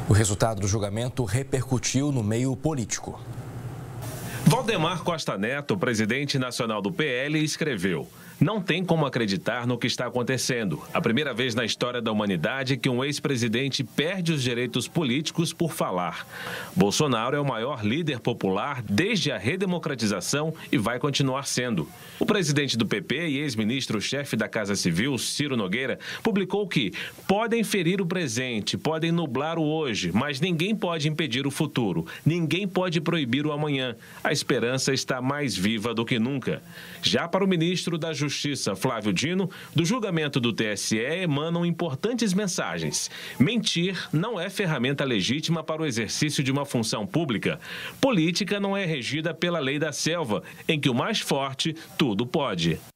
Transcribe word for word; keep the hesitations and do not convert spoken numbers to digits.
O resultado do julgamento repercutiu no meio político. Valdemar Costa Neto, presidente nacional do P L, escreveu: "Não tem como acreditar no que está acontecendo. A primeira vez na história da humanidade que um ex-presidente perde os direitos políticos por falar. Bolsonaro é o maior líder popular desde a redemocratização e vai continuar sendo." O presidente do P P e ex-ministro-chefe da Casa Civil, Ciro Nogueira, publicou que podem ferir o presente, podem nublar o hoje, mas ninguém pode impedir o futuro. Ninguém pode proibir o amanhã. A esperança está mais viva do que nunca. Já para o ministro da Justiça, Flávio Dino, do julgamento do T S E emanam importantes mensagens. Mentir não é ferramenta legítima para o exercício de uma função pública. Política não é regida pela lei da selva, em que o mais forte tudo pode.